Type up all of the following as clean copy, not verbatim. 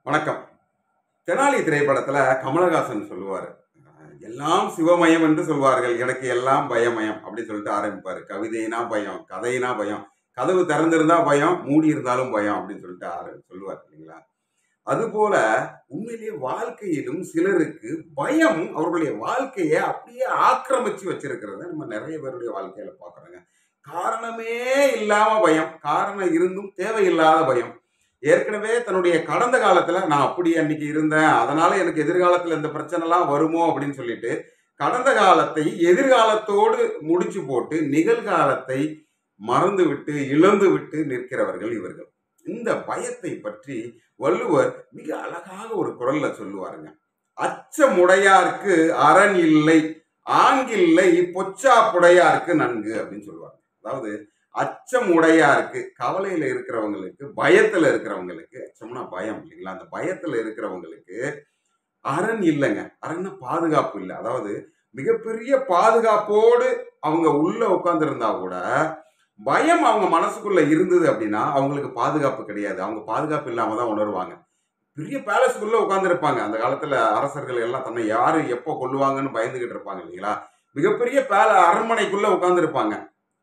வணக்கம். தெனாலி திரைப்படத்துல கமலஹாசன் சொல்லுவாரு, எல்லாம் சிவமயம் என்று சொல்வார்கள், எனக்கு எல்லாம் பயமயம் அப்படின்னு சொல்லிட்டு ஆரம்பிப்பாரு. கவிதைனா பயம், கதைனா பயம், கதவு திறந்திருந்தா பயம், மூடி இருந்தாலும் பயம் அப்படின்னு சொல்லிட்டு சொல்லுவார் இல்லைங்களா? அதுபோல உண்மையிலேயே வாழ்க்கையிலும் சிலருக்கு பயம் அவர்களுடைய வாழ்க்கையை அப்படியே ஆக்கிரமிச்சு வச்சிருக்கிறத நம்ம நிறைய பேருடைய வாழ்க்கையில பாக்குறோங்க. காரணமே இல்லாம பயம், காரணம் இருந்தும் தேவையில்லாத பயம். ஏற்கனவே தன்னுடைய கடந்த காலத்துல நான் அப்படி அன்னைக்கு இருந்தேன், அதனால எனக்கு எதிர்காலத்துல இந்த பிரச்சனை எல்லாம் வருமோ அப்படின்னு சொல்லிட்டு கடந்த காலத்தை எதிர்காலத்தோடு முடிச்சு போட்டு நிகழ்காலத்தை மறந்து விட்டு இழந்து விட்டு நிற்கிறவர்கள் இவர்கள். இந்த பயத்தை பற்றி வள்ளுவர் மிக அழகாக ஒரு குறள்ல சொல்லுவாருங்க. அச்சமுடையார்க்கு அரண் இல்லை, ஆங்கில்லை பொச்சா புடையார்க்கு நன்கு அப்படின்னு சொல்லுவாங்க. அதாவது அச்சம் உடையாருக்கு, கவலையில இருக்கிறவங்களுக்கு, பயத்துல இருக்கிறவங்களுக்கு, அச்சம்னா பயம் இல்லைங்களா, அந்த பயத்துல இருக்கிறவங்களுக்கு அரண் இல்லைங்க. அரண்னா பாதுகாப்பு இல்லை. அதாவது மிகப்பெரிய பாதுகாப்போடு அவங்க உள்ள உட்கார்ந்து இருந்தா கூட பயம் அவங்க மனசுக்குள்ள இருந்தது அப்படின்னா அவங்களுக்கு பாதுகாப்பு கிடையாது. அவங்க பாதுகாப்பு இல்லாம தான் உணர்வாங்க. பெரிய பேலஸ்க்குள்ள உட்கார்ந்து இருப்பாங்க. அந்த காலத்துல அரசர்கள் எல்லாம் தன்னை யாரு எப்போ கொல்லுவாங்கன்னு பயந்துகிட்டு இருப்பாங்க இல்லைங்களா? மிகப்பெரிய அரண்மனைக்குள்ள உட்கார்ந்து இருப்பாங்க.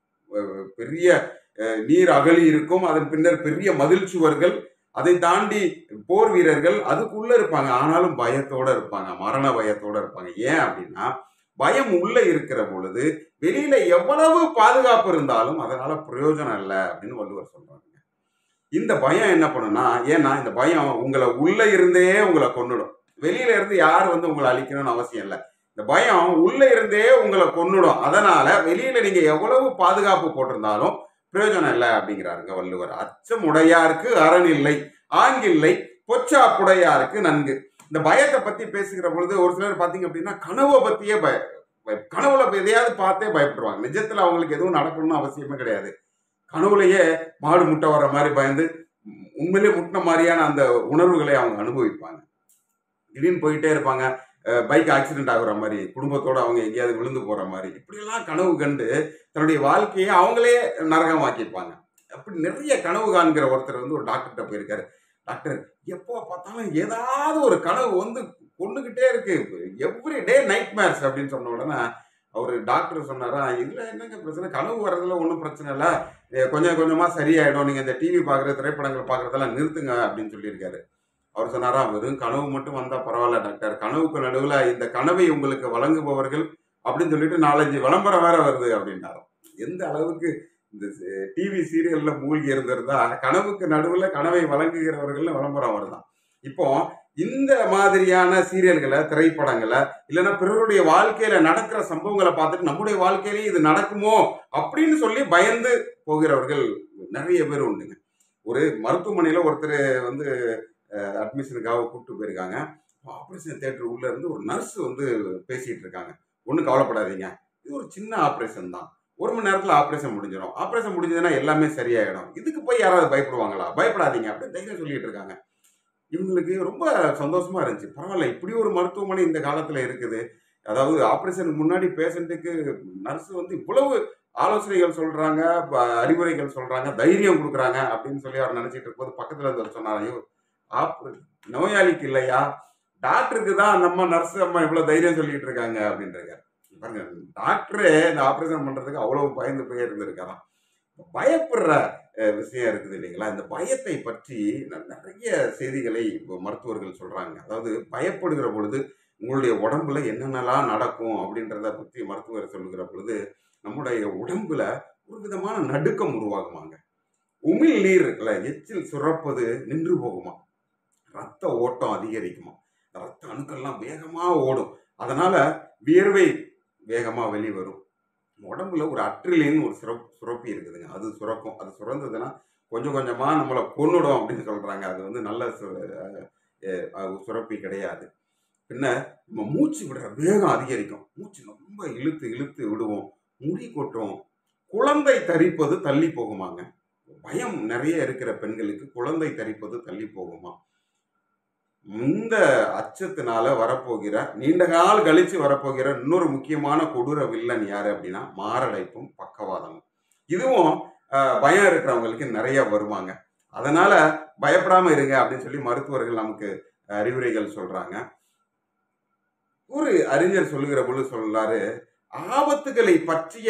பெரிய நீர் அகழி இருக்கும், அதன் பின்னர் பெரிய மதில் சுவர்கள், அதை தாண்டி போர் வீரர்கள் அதுக்குள்ள இருப்பாங்க. ஆனாலும் பயத்தோட இருப்பாங்க, மரண பயத்தோட இருப்பாங்க. ஏன் அப்படின்னா பயம் உள்ள இருக்கிற பொழுது வெளியில எவ்வளவு பாதுகாப்பு இருந்தாலும் அதனால பிரயோஜனம் இல்லை அப்படின்னு வள்ளுவர் சொல்றாங்க. இந்த பயம் என்ன பண்ணுனா, ஏன்னா இந்த பயம் உங்களை உள்ள இருந்தே உங்களை கொன்னுடும். வெளியில இருந்து யார் உங்களை அழிக்கணும்னு அவசியம் இல்லை. இந்த பயம் உள்ள இருந்தே உங்களை கொன்னுடும். அதனால வெளியில நீங்க எவ்வளவு பாதுகாப்பு போட்டிருந்தாலும் பிரயோஜனம் இல்லை அப்படிங்கிறாருங்க வள்ளுவர். அச்சம் உடையாருக்கு அரண் இல்லை, ஆங்கில்லை பொச்சா புடையாருக்கு நன்கு. இந்த பயத்தை பத்தி பேசுகிற பொழுது ஒரு சிலர் பாத்தீங்க அப்படின்னா கனவை பத்தியே கனவுல எதையாவது பார்த்தே பயப்படுவாங்க. நிஜத்துல அவங்களுக்கு எதுவும் நடக்கணும்னு அவசியமே கிடையாது. கனவுலையே மாடு முட்டை வர்ற மாதிரி பயந்து உண்மையிலேயே முட்டின மாதிரியான அந்த உணர்வுகளை அவங்க அனுபவிப்பாங்க. திடீர்னு போயிட்டே இருப்பாங்க, பைக் ஆக்சிடென்ட் ஆகுற மாதிரி, குடும்பத்தோட அவங்க எங்கேயாவது விழுந்து போற மாதிரி, இப்படியெல்லாம் கனவு கண்டு தன்னுடைய வாழ்க்கையை அவங்களே நரகமாக்கிப்பாங்க. அப்படி நிறைய கனவு காண்கிற ஒருத்தர் ஒரு டாக்டர்கிட்ட போயிருக்காரு. டாக்டர், எப்போ பார்த்தாலும் ஏதாவது ஒரு கனவு கொண்டுகிட்டே இருக்கு, எவ்ரி டே நைட் மேர்ஸ் அப்படின்னு சொன்ன உடனே அவரு டாக்டர் சொன்னாரா, இதுல என்னங்க பிரச்சனை, கனவு வர்றதுல ஒன்றும் பிரச்சனை இல்லை, கொஞ்சம் கொஞ்சமா சரியாயிடும், நீங்க இந்த டிவி பாக்குற திரைப்படங்கள் பாக்குறதெல்லாம் நிறுத்துங்க அப்படின்னு சொல்லியிருக்காரு. அவர் சொன்னாரா, வெறும் கனவு மட்டும் வந்தா பரவாயில்ல டாக்டர், கனவுக்கு நடுவுல இந்த கனவை உங்களுக்கு வழங்குபவர்கள் அப்படின்னு சொல்லிட்டு 4-5 விளம்பரம் வேற வருது அப்படின்னாராம். எந்த அளவுக்கு இந்த டிவி சீரியல்ல மூழ்கி இருந்திருந்தா கனவுக்கு நடுவுல கனவை வழங்குகிறவர்கள் விளம்பரம் வருதான். இப்போ இந்த மாதிரியான சீரியல்களை, திரைப்படங்களை, இல்லைன்னா பிறருடைய வாழ்க்கையில நடக்கிற சம்பவங்களை பார்த்துட்டு நம்முடைய வாழ்க்கையிலேயே இது நடக்குமோ அப்படின்னு சொல்லி பயந்து போகிறவர்கள் நிறைய பேர் உண்டுங்க. ஒரு மருத்துவமனையில ஒருத்தர் அட்மிஷனுக்காக கூப்பிட்டு போயிருக்காங்க. ஆப்ரேஷன் தியேட்டர் உள்ள இருந்து ஒரு நர்ஸ் பேசிட்டு இருக்காங்க. ஒன்றும் கவலைப்படாதீங்க, இது ஒரு சின்ன ஆப்ரேஷன் தான், 1 மணி நேரத்தில் ஆப்ரேஷன் முடிஞ்சிடும், ஆப்ரேஷன் முடிஞ்சதுன்னா எல்லாமே சரியாயிடும், இதுக்கு போய் யாராவது பயப்படுவாங்களா, பயப்படாதீங்க அப்படின்னு தைரியம் சொல்லிட்டு இருக்காங்க. இவங்களுக்கு ரொம்ப சந்தோஷமா இருந்துச்சு. பரவாயில்ல, இப்படி ஒரு மருத்துவமனை இந்த காலத்துல இருக்குது. அதாவது ஆப்ரேஷனுக்கு முன்னாடி பேஷண்ட்டுக்கு நர்ஸ் இவ்வளவு ஆலோசனைகள் சொல்றாங்க, அறிவுரைகள் சொல்றாங்க, தைரியம் கொடுக்குறாங்க அப்படின்னு சொல்லி அவர் நினைச்சிட்டு இருக்கும்போது பக்கத்துல இருந்து சொன்னார், ஐயோ நோயாளிக்கு இல்லையா, டாக்டருக்கு தான் நம்ம நர்ஸ் அம்மா இவ்வளவு தைரியம் சொல்லிட்டு இருக்காங்க அப்படின்றாங்க. பாருங்க, டாக்டரே இந்த ஆப்ரேஷன் பண்றதுக்கு அவ்வளவு பயந்து போய் இருந்திருக்காராம். பயப்படுற விஷயம் இருக்குது இல்லைங்களா? இந்த பயத்தை பற்றி நிறைய செய்திகளை மருத்துவர்கள் சொல்றாங்க. அதாவது பயப்படுகிற பொழுது உங்களுடைய உடம்புல என்னென்னலாம் நடக்கும் அப்படின்றத பற்றி மருத்துவர் சொல்லுகிற பொழுது நம்முடைய உடம்புல ஒரு விதமான நடுக்கம் உருவாகுமாங்க. உமிழ் நீர் இருக்குல்ல, எச்சில் சுரப்பது நின்று போகுமா, ரத்த ஓட்டம் அதிகரிக்குமா, ரத்த அணுக்கள்லாம் வேகமா ஓடும், அதனால வியர்வை வேகமா வெளிவரும். உடம்புல ஒரு அட்ரிலின் ஒரு சுரப்பி இருக்குதுங்க, அது சுரக்கும். அது சுரந்ததுன்னா கொஞ்சம் கொஞ்சமா நம்மளை கொன்னுடும் அப்படின்னு சொல்றாங்க. அது நல்ல சுரப்பி கிடையாது. பின்ன நம்ம மூச்சு விடுற வேகம் அதிகரிக்கும், மூச்சு ரொம்ப இழுத்து இழுத்து விடுவோம், முடி கொட்டும், குழந்தை தரிப்பது தள்ளி போகுமாங்க. பயம் நிறைய இருக்கிற பெண்களுக்கு குழந்தை தரிப்பது தள்ளி போகுமா. இந்த அச்சத்தினால வரப்போகிற, நீண்ட கால் கழிச்சு வரப்போகிற இன்னொரு முக்கியமான கொடூர வில்லன் யாரு அப்படின்னா மாரடைப்பும் பக்கவாதமும். இதுவும் பயம் இருக்கிறவங்களுக்கு நிறைய வருவாங்க. அதனால பயப்படாம இருங்க அப்படின்னு சொல்லி மருத்துவர்கள் நமக்கு அறிவுரைகள் சொல்றாங்க. ஒரு அறிஞர் சொல்லுகிற பொழுது சொல்றாரு, ஆபத்துகளை பற்றிய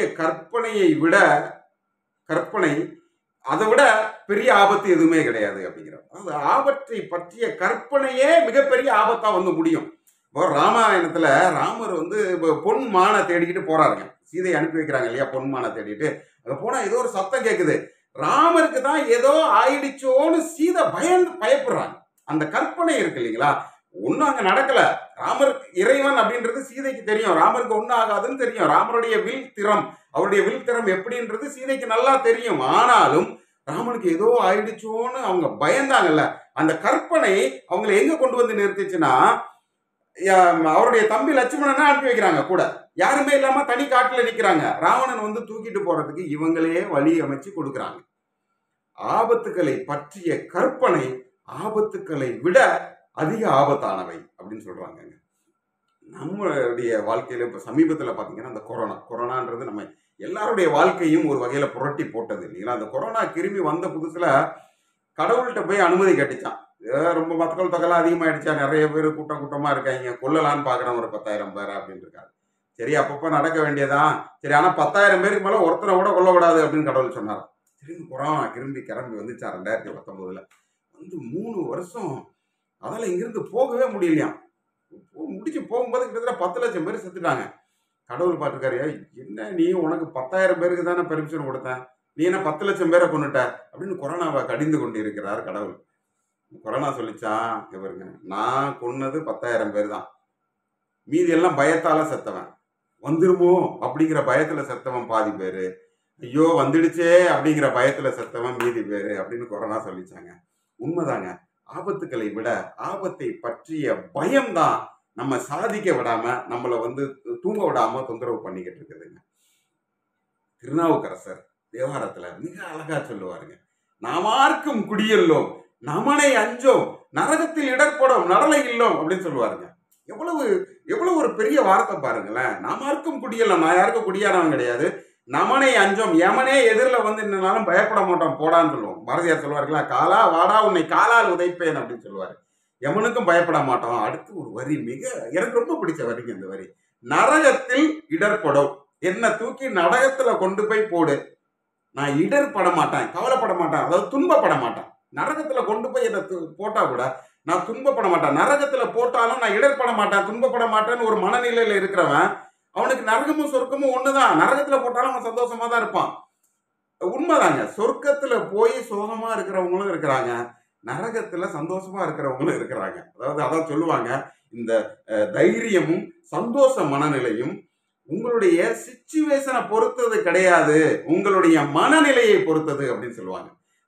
கற்பனை அதை விட பெரிய ஆபத்து எதுவுமே கிடையாது அப்படிங்கிறார். அதாவது ஆபத்தை பற்றிய கற்பனையே மிகப்பெரிய ஆபத்தா வந்து முடியும். இப்போ ராமாயணத்துல ராமர் வந்து பொன் மானை தேடிக்கிட்டு போறாருங்க. சீதையை அனுப்பி வைக்கிறாங்க இல்லையா, பொன் மானை தேடிட்டு. அங்க போனா ஏதோ ஒரு சத்தம் கேட்குது. ராமருக்கு தான் ஏதோ ஆயிடுச்சோன்னு சீதை பயப்படுறாங்க. அந்த கற்பனை இருக்கு இல்லைங்களா, ஒன்னும் அங்க நடக்கல. ராமர் இறைவன் அப்படின்றது சீதைக்கு தெரியும். ராமருக்கு ஒன்னும் ஆகாதுன்னு தெரியும். ராமருடைய அவருடைய வில் திறம் எப்படின்றது சீதைக்கு நல்லா தெரியும். ஆனாலும் ராமனுக்கு ஏதோ ஆயிடுச்சோன்னு அவங்க பயந்தாங்கல்ல. அந்த கற்பனை அவங்களை எங்க கொண்டு வந்து நிறுத்திச்சுன்னா, அவருடைய தம்பி லட்சுமணனை அனுப்பி வைக்கிறாங்க கூட. யாருமே இல்லாம தனி காட்டுல நிக்கிறாங்க. ராவணன் வந்து தூக்கிட்டு போறதுக்கு இவங்களே வழி அமைச்சு கொடுக்குறாங்க. ஆபத்துக்களை பற்றிய கற்பனை ஆபத்துக்களை விட அதிக ஆபத்தானவை அப்படின்னு சொல்றாங்க. நம்மளுடைய வாழ்க்கையில இப்ப சமீபத்துல பாத்தீங்கன்னா அந்த கொரோனான்றது நம்ம எல்லாருடைய வாழ்க்கையும் ஒரு வகையில புரட்டி போட்டது இல்லைங்களா. அந்த கொரோனா கிருமி வந்த புதுசுல கடவுள்கிட்ட போய் அனுமதி கேட்டுச்சான். ரொம்ப மக்கள் தொகை அதிகமாயிடுச்சா, நிறைய பேர் கூட்டமா இருக்காங்க, கொல்லலான்னு பாக்குறோம் ஒரு 10,000 பேர் அப்படின்னு இருக்காரு. சரி, அப்பப்ப நடக்க வேண்டியதான். சரி, ஆனா 10,000 பேருக்கு மேல ஒருத்தனை கூட கொல்லக்கூடாது அப்படின்னு கடவுள் சொன்னார். திரும்பி கொரோனா கிளம்பி வந்துச்சா 2019 வந்து 3 வருஷம் அதெல்லாம் இங்கிருந்து போகவே முடியலையாம். முடிச்சு போகும்போது கிட்டத்தட்ட 10 லட்சம் பேர் செத்துட்டாங்க. கடவுள் பார்த்துருக்காரு, என்ன நீ உனக்கு 10,000 பேருக்கு தானே பெர்மிஷன் கொடுத்தேன், நீ என்ன 10 லட்சம் பேரை கொண்டுட்ட அப்படின்னு கொரோனாவை கடிந்து கொண்டு இருக்கிறார் கடவுள். கொரோனா சொல்லிச்சான், இவருங்க நான் கொன்னது 10,000 பேர் தான், மீதி எல்லாம் பயத்தால செத்தவன், வந்துருமோ அப்படிங்கிற பயத்துல செத்தவன் பாதி பேரு, ஐயோ வந்துடுச்சே அப்படிங்கிற பயத்துல செத்தவன் மீதி பேரு அப்படின்னு கொரோனா சொல்லிச்சாங்க. உண்மைதாங்க. ஆபத்துக்களை விட ஆபத்தை பற்றிய பயம்தான் நம்ம சாதிக்க விடாம, நம்மளை வந்து தூங்க விடாம தொந்தரவு பண்ணிக்கிட்டு இருக்குதுங்க. திருநாவுக்கரசர் தேவாரத்துல மிக அழகா சொல்லுவாருங்க, நாமார்க்கும் குடியல்லோம் நமனை அஞ்சோம் நரகத்தில் இடர்படும் நடலை இல்லோம் அப்படின்னு சொல்லுவாருங்க. எவ்வளவு ஒரு பெரிய வார்த்தை பாருங்களேன். நாமார்க்கும் குடியல்லாம், நான் யாருக்கும் குடியானவன் கிடையாது, நமனை அஞ்சோம், யமனே எதிரில் வந்து என்னன்னாலும் பயப்பட மாட்டோம் போடான்னு சொல்லுவோம். பாரதியார் சொல்லுவாருங்களா, காலா வாடா உன்னை காலால் உதைப்பேன் அப்படின்னு சொல்லுவாரு. யமனுக்கும் பயப்பட மாட்டோம். அடுத்து ஒரு வரி எனக்கு ரொம்ப பிடிச்ச வரிங்க இந்த வரி, நரகத்தில் இடர்படும், என்ன தூக்கி நரகத்துல கொண்டு போய் போடு, நான் இடர்பட மாட்டேன், கவலைப்பட மாட்டேன், அதாவது துன்பப்பட மாட்டேன். நரகத்துல கொண்டு போய் என்னை போட்டா கூட நான் துன்பப்பட மாட்டேன், நரகத்துல போட்டாலும் நான் இடர்பட மாட்டேன், துன்பப்பட மாட்டேன்னு ஒரு மனநிலையில இருக்கிறவன் அவனுக்கு நரகமும் சொர்க்கமும் ஒண்ணுதான். நரகத்துல போட்டாலும் அவன் சந்தோஷமா தான் இருப்பான். உண்மைதாங்க. சொர்க்கத்துல போய் சோகமா இருக்கிறவங்களும் இருக்கிறாங்க, நரகத்துல சந்தோஷமா இருக்கிறவங்களும் இருக்கிறாங்க. அதான் சொல்லுவாங்க, இந்த தைரியமும் சந்தோஷ மனநிலையும் உங்களுடைய சிச்சுவேஷனை பொறுத்தது கிடையாது, உங்களுடைய மனநிலையை பொறுத்தது அப்படின்னு சொல்லுவாங்க.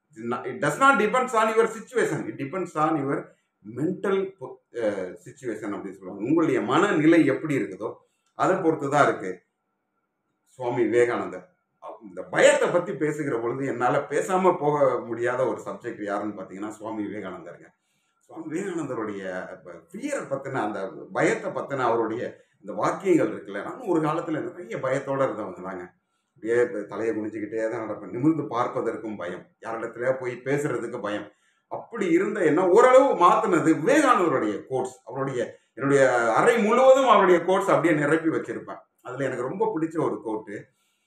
It does not depends on your situation, it depends on your mental situation அப்படின்னு சொல்லுவாங்க. உங்களுடைய மனநிலை எப்படி இருக்குதோ அதை பொறுத்துதான் இருக்கு. சுவாமி விவேகானந்தர் இந்த பயத்தை பத்தி பேசுகிற பொழுது என்னால பேசாம போக முடியாத ஒரு சப்ஜெக்ட் யாருன்னு பாத்தீங்கன்னா சுவாமி விவேகானந்தருங்க. சுவாமி விவேகானந்தருடைய ஃபியரை பத்தின, அந்த பயத்தை பத்தின அவருடைய இந்த வாக்கியங்கள் இருக்குல்ல, நானும் ஒரு காலத்துல நிறைய பயத்தோட இருந்தவங்க தாங்க. அப்படியே தலையை குனிச்சுக்கிட்டே தான் நடப்பேன். நிமிர்ந்து பார்ப்பதற்கும் பயம், யாரிடத்துல போய் பேசுறதுக்கு பயம். அப்படி இருந்த என்ன ஓரளவு மாத்தினது விவேகானந்தருடைய கோட்ஸ். என்னுடைய அறை முழுவதும் அவருடைய கோட்ஸ் அப்படியே நிரப்பி வச்சிருப்பேன். அதுல எனக்கு ரொம்ப பிடிச்ச ஒரு கோட்டு,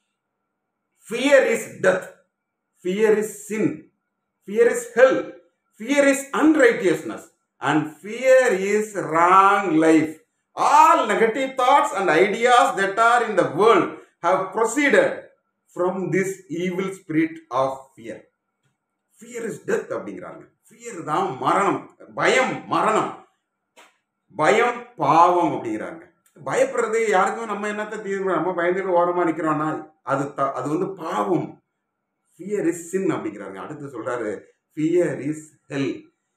fear is death, fear is sin, fear is hell, fear is unrighteousness, and fear is wrong life. All negative thoughts and ideas that are in the world have proceeded from this evil spirit of fear. Fear is death அப்படிங்கிறாங்க. fear தான் மரணம், பயம் மரணம், பயம் பாவம் அப்படிங்கிறாங்க. பயப்படுறது யாருக்கும் நம்ம என்னத்தை தீர்வு, நம்ம பயந்துட்டு ஓரமா நிக்கிறோம்னா அது வந்து பாவம். fear is sin அப்படிங்கிறாங்க. அடுத்து சொல்றாரு fear is hell.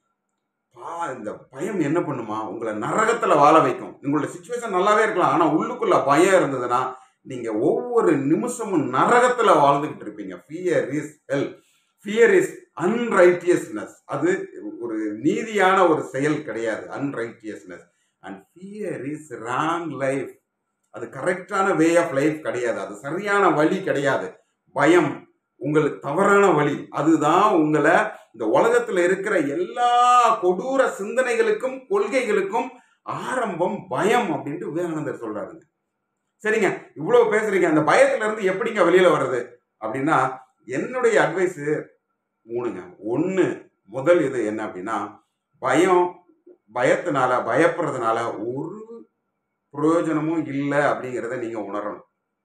இந்த பயம் என்ன பண்ணுமா, உங்களை நரகத்துல வாழ வைக்கும். உங்களோட சிச்சுவேஷன் நல்லாவே இருக்கலாம், ஆனா உள்ளுக்குள்ள பயம் இருந்ததுன்னா நீங்க ஒவ்வொரு நிமிஷமும் நரகத்துல வாழ்ந்துகிட்டு இருப்பீங்க. fear is hell, fear is unrighteousness, அது ஒரு நீதியான ஒரு செயல் கிடையாது, unrighteousness, and fear is wrong life, அது கரெக்டான வே ஆஃப் லைஃப் கிடையாது, அது சரியான வழி கிடையாது. பயம் உங்களுக்கு தவறான வழி. அதுதான் உங்களை இந்த உலகத்துல இருக்கிற எல்லா கொடூர சிந்தனைகளுக்கும் கொள்கைகளுக்கும் ஆரம்பம் பயம் அப்படின்ட்டு விவேகானந்தர் சொல்றாருங்க. சரிங்க, இவ்வளவு பேசுறீங்க, அந்த பயத்துல இருந்து எப்படிங்க வெளியில வர்றது அப்படின்னா, என்னுடைய அட்வைஸ் 3ங்க. 1, முதல் இது என்ன அப்படின்னா, பயம், பயத்தினால பயப்படுறதுனால ஒரு பிரயோஜனமும் இல்லை அப்படிங்கிறத நீங்க உணரணும்.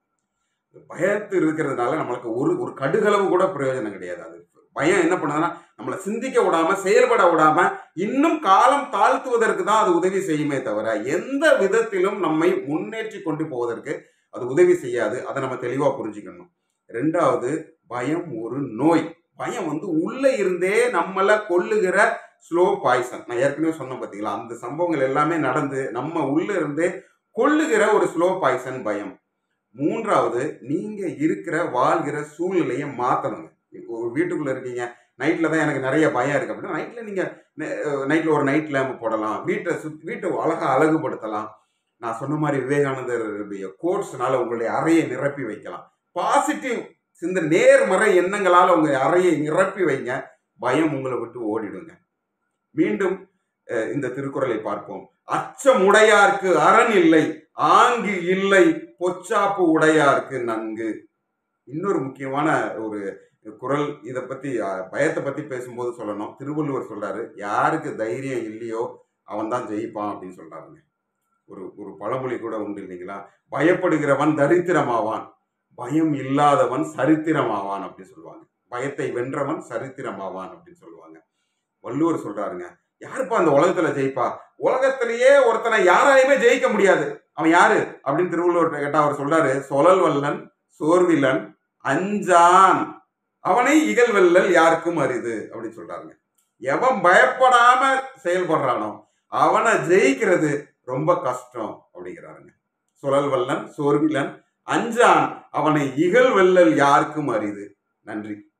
பயத்து இருக்கிறதுனால நம்மளுக்கு ஒரு ஒரு கடுகளவு கூட பிரயோஜனம் கிடையாது. அது பயம் என்ன பண்ணுதுன்னா, நம்மளை சிந்திக்க விடாம, செயல்பட விடாம, இன்னும் காலம் தாழ்த்துவதற்கு தான் அது உதவி செய்யுமே தவிர எந்த விதத்திலும் நம்மை முன்னேற்றி கொண்டு போவதற்கு அது உதவி செய்யாது. அதை நம்ம தெளிவா புரிஞ்சுக்கணும். 2வது, பயம் ஒரு நோய். பயம் உள்ள இருந்தே நம்மளை கொல்லுகிற ஸ்லோ பாய்சன். நான் ஏற்கனவே சொன்னேன் பார்த்தீங்களா, அந்த சம்பவங்கள் எல்லாமே நடந்து நம்ம உள்ள இருந்தே கொல்லுகிற ஒரு ஸ்லோ பாய்சன் பயம். 3வது, நீங்க இருக்கிற வாழ்கிற சூழ்நிலையை மாத்தணுங்க. ஒரு வீட்டுக்குள்ள இருக்கீங்க, நைட்ல தான் எனக்கு நிறைய பயம் இருக்கு அப்படின்னா, நைட்ல நீங்க நைட்ல ஒரு நைட் லேம்ப் போடலாம், வீட்டை அழகா அழகுபடுத்தலாம். நான் சொன்ன மாதிரி விவேகானந்தருடைய கோட்ஸ்னால உங்களுடைய அறையை நிரப்பி வைக்கலாம். பாசிட்டிவ் சிந்தனை, நேர்மறை எண்ணங்களால உங்க அறையை நிரப்பி வைங்க. பயம் உங்களை விட்டு ஓடிடுங்க. மீண்டும் இந்த திருக்குறளை பார்ப்போம். அச்சம் உடையார்க்கு அரண் இல்லை, ஆங்கு இல்லை பொச்சாப்பு உடையார்க்கு நன்கு. இன்னொரு முக்கியமான ஒரு குறள், இதை பத்தி பயத்தை பத்தி பேசும்போது சொல்லணும். திருவள்ளுவர் சொல்றாரு, யாருக்கு தைரியம் இல்லையோ அவன் தான் ஜெயிப்பான் அப்படின்னு சொல்றாருங்க. ஒரு பழமொழி கூட உண்டு இல்லைங்களா, பயப்படுகிறவன் தரித்திரமாவான், பயம் இல்லாதவன் சரித்திரமாவான் அப்படின்னு சொல்லுவாங்க. பயத்தை வென்றவன் சரித்திரமாவான் அப்படின்னு சொல்லுவாங்க. வள்ளுவர் சொல்றாருங்க, யாருப்பா அந்த உலகத்துல ஜெயிப்பா? உலகத்திலேயே ஒருத்தனை யாராலையுமே ஜெயிக்க முடியாது, அவன் யாரு அப்படின்னு திருவள்ளுவர் கேட்டா அவர் சொல்றாரு, சொலல் வல்லன் சோர்விலன் அஞ்சான் அவனை இகழ்வெல்லல் யாருக்கும் அரிது அப்படின்னு சொல்றாருங்க. எவன் பயப்படாம செயல்படுறானோ அவனை ஜெயிக்கிறது ரொம்ப கஷ்டம் அப்படிங்கிறாருங்க. சுழல் வல்லன் சோர்விலன் அஞ்சான் அவனை இகழ்வெல்லல் யாருக்கும் அரிது. நன்றி.